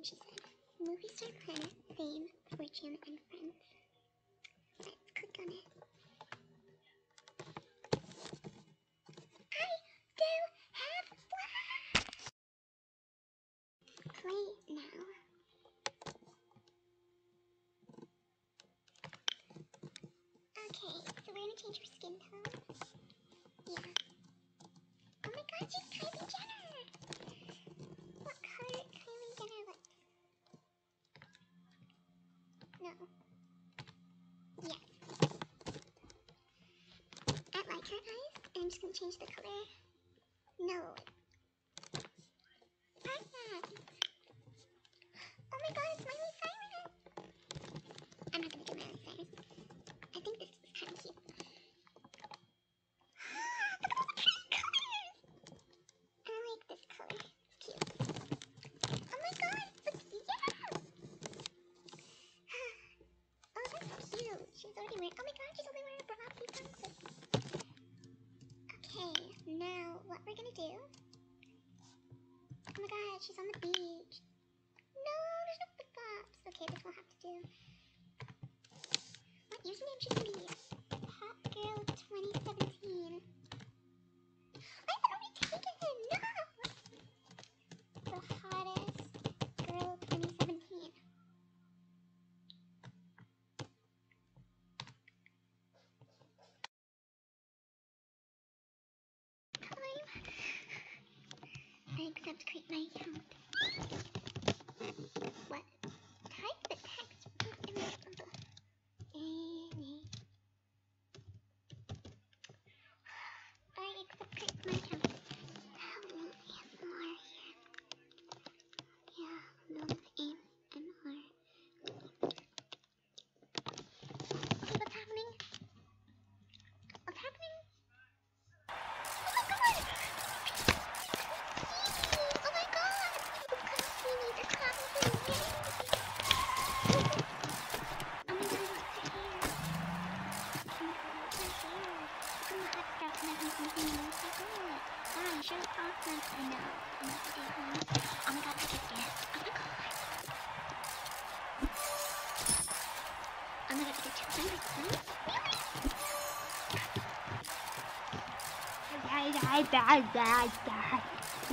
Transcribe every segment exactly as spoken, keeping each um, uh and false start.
name, she said. Movie star, planet, fame, fortune, and friends. Let's click on it. I do have flash! Play now. Okay, so we're gonna change her skin tone. Yeah. Oh my god, she's Kylie Jenner! What color Kylie Jenner looks? No. Yes. I like her eyes, and I'm just gonna change the color. No. Perfect! Oh my god, it's Miley Cyrus! I'm not gonna do Miley Cyrus. I think this is kind of cute. Look at all the pretty colors! I like this color. It's cute. Oh my god! Look, yes! Oh, that's cute. She's already wearing. Oh my god, she's only wearing a bra. Please don't sit. Okay, now what we're gonna do? Oh my god, she's on the beach. No, there's no flip flops. Okay, this will have to do. What username should it be? Hot Girl twenty seventeen. I have already taken it! No! The Hottest Girl twenty seventeen. Time. I accept create my account. What? Type the text. Any. I accept create my account. Tell me A S M R here. Yeah, no, it's A S M R. Okay, what's happening? What's happening? Oh my god! Oh my god! It's called Sweeties. It's called Sweeties. Oh my god, what's her hair? Oh my god, what's her hair? From the hot stuff and I think something else like it. Wow, you sure look awesome. I know. I'm not the day home. Oh my god, I just guessed. Oh my god. Oh my god, I get two hundred points? Die, die, die, die, die.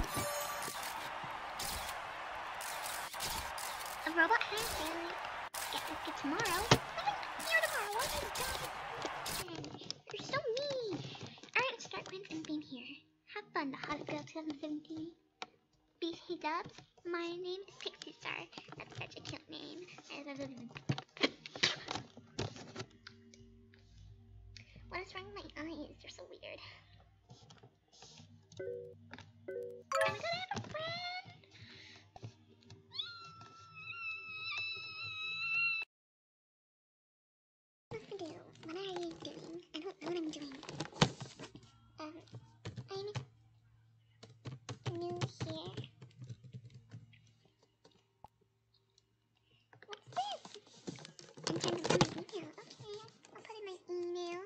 A robot hand daily. Get this good tomorrow. I'm here tomorrow. Oh my god. You're so mean. Alright, start when I'm being here. Have fun, the Hottest Girl twenty seventeen. B C dubs. My name is Pixie Star. That's such a cute name. What is wrong with my eyes? They're so weird. Oh my god, I have a friend! What's to do? What are you doing? I don't know what I'm doing. Um, I'm new here. What's this? I'm trying to put my email. Okay, I'll put in my email.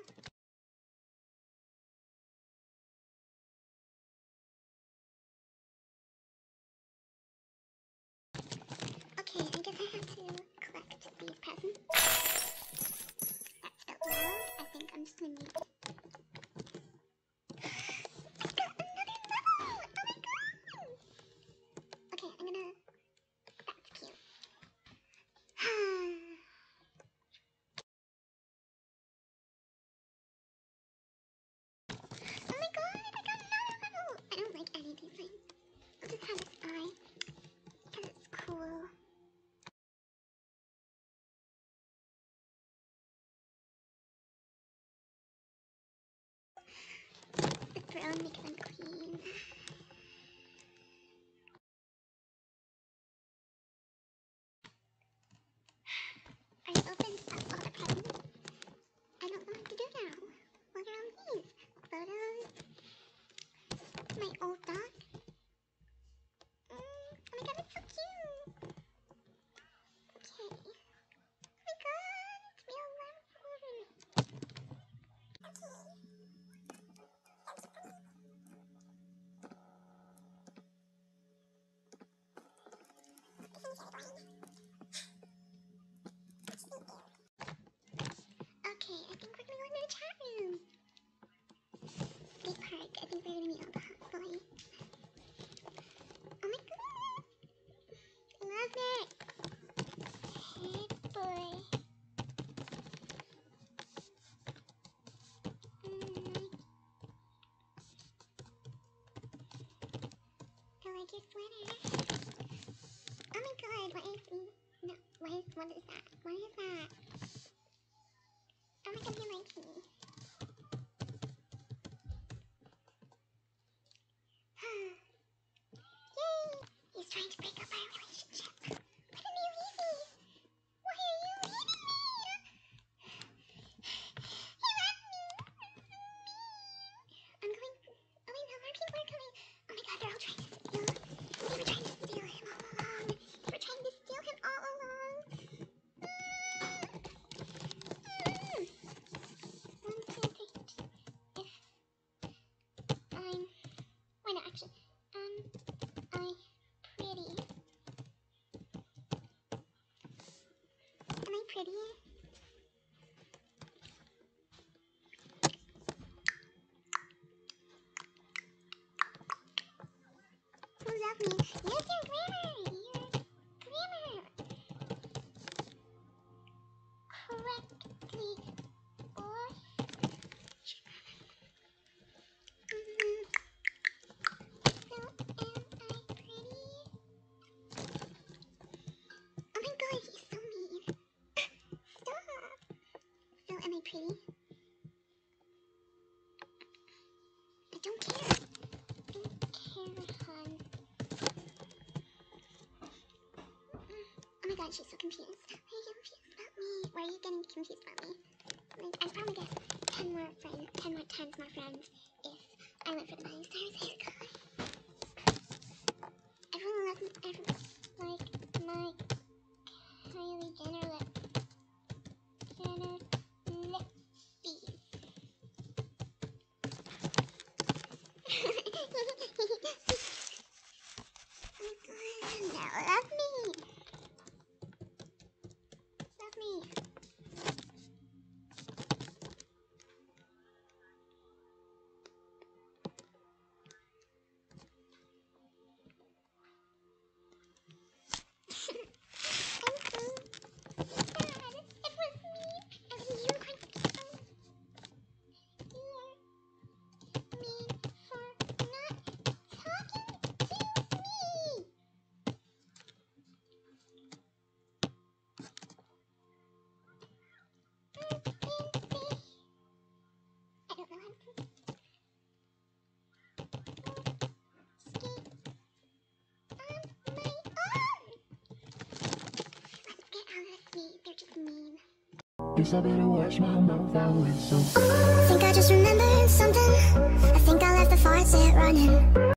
Okay, I guess I have to collect these presents. That's the world. I think I'm just gonna need. I got another level! Oh my god! Okay, I'm gonna. That's cute. Oh my god! I got another level! I don't like any of these things. I'll just have this eye. Because it's cool. The throne makes them clean. I opened up all the presents. I don't know what to do now. What are all these? Photos? My old dog? Mm, oh my god, it's so cute! Okay. Oh my god, it's real life. Okay, I think we're gonna go into the chat room. Skate park. I think we're gonna meet all the hot boys. Oh my god! I love it! Hey boy. Mm. I like your sweater. Oh my god, what is no, what is what is that? What is that? Oh my god, he likes me. Yay! He's trying to break up our relationship. Why didn't you leave me? Why are you leaving me? You left me. I'm going. Oh wait, no, more people are coming. Oh my god, they're all trying to steal. They were trying to steal him all along. They were trying to steal him all along. Mm. One, two, three. If I'm. Why not actually? Um, I pretty. Am I pretty? Who loved me? Yes, you're grammar! You're grammar! Correctly, boy. Mm-hmm. So, am I pretty? Oh my god, he's so mean. Stop! So, am I pretty? I don't care. I don't care, hon. Oh my god, she's so confused. Why are you confused about me? Why are you getting confused about me? Like, I'd probably get ten more friends, ten more times more friends if I went for the Miley Cyrus haircut. Everyone loves me, everyone, like, my Kylie Jenner lip. Jenner lippies. Oh my god, no, love me. Love me. I'm so sad. It was me. I was a unicorn. You're mean for not talking to me. I don't know how to. Skate on my own. Let's get out of this. They're just mean. Guess I better wash my mouth out with some. I think I just remembered something. I think I left the faucet running.